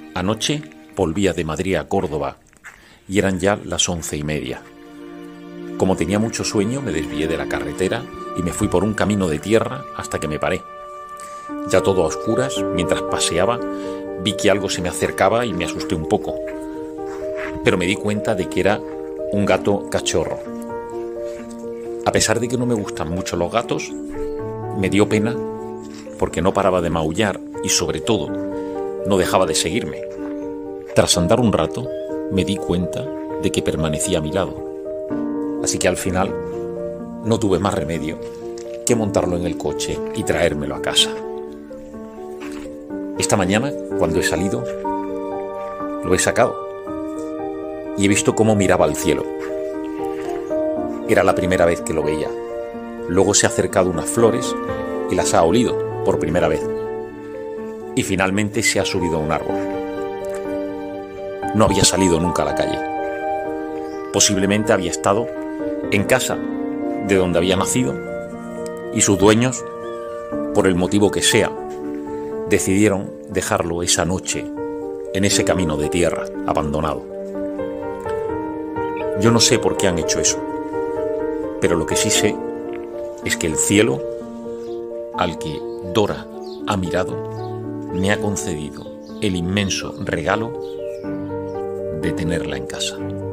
Anoche volvía de Madrid a Córdoba y eran ya las 11:30. Como tenía mucho sueño, me desvié de la carretera y me fui por un camino de tierra hasta que me paré. Ya todo a oscuras, mientras paseaba, vi que algo se me acercaba y me asusté un poco. Pero me di cuenta de que era un gato cachorro. A pesar de que no me gustan mucho los gatos, me dio pena porque no paraba de maullar y, sobre todo, no dejaba de seguirme. Tras andar un rato, me di cuenta de que permanecía a mi lado. Así que al final no tuve más remedio que montarlo en el coche y traérmelo a casa. Esta mañana, cuando he salido, lo he sacado y he visto cómo miraba al cielo. Era la primera vez que lo veía. Luego se ha acercado unas flores y las ha olido por primera vez. Y finalmente se ha subido a un árbol. No había salido nunca a la calle. Posiblemente había estado en casa de donde había nacido y sus dueños, por el motivo que sea, decidieron dejarlo esa noche en ese camino de tierra abandonado. Yo no sé por qué han hecho eso, pero lo que sí sé es que el cielo, al que Dora ha mirado, me ha concedido el inmenso regalo de tenerla en casa.